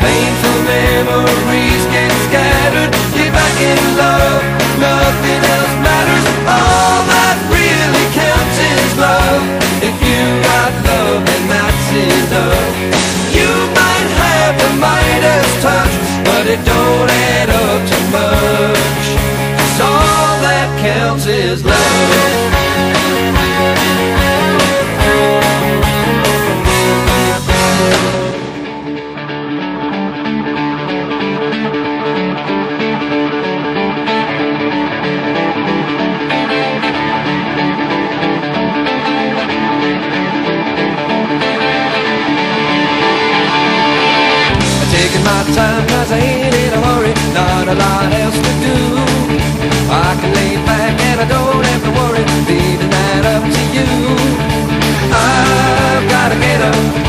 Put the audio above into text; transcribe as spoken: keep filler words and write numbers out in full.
Painful memories get scattered. Get back in love, nothing else matters. All that really counts is love. If you got love, then that's enough. You might have the Midas touch, but it don't add up to much. 'Cause all that counts is love. Taking my time 'cause I ain't in a hurry, not a lot else to do. I can lay back and I don't have to worry, leaving that up to you. I've gotta get up